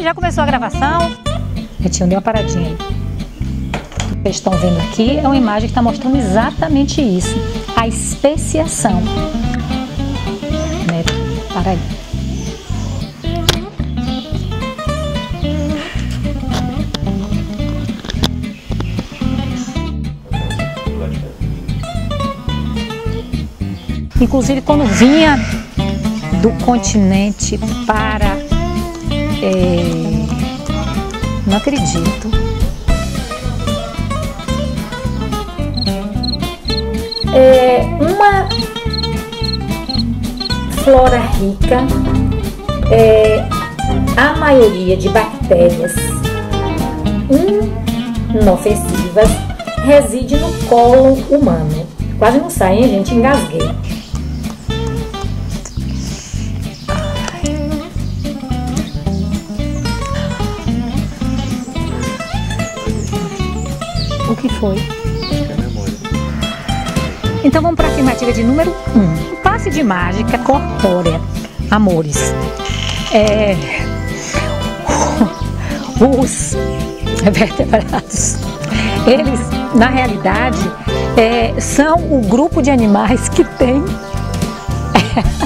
já começou a gravação? Netinho, deu uma paradinha aí. O que vocês estão vendo aqui é uma imagem que está mostrando exatamente isso. A especiação. Neto, para aí. Inclusive, quando vinha do continente para... não acredito. Uma flora rica, a maioria de bactérias inofensivas reside no cólon humano. Quase não sai, hein, gente? Engasguei. O que foi? Então vamos para a afirmativa de número 1. Passe de mágica corpórea. Amores. Os vertebrados, eles, na realidade, são o grupo de animais que tem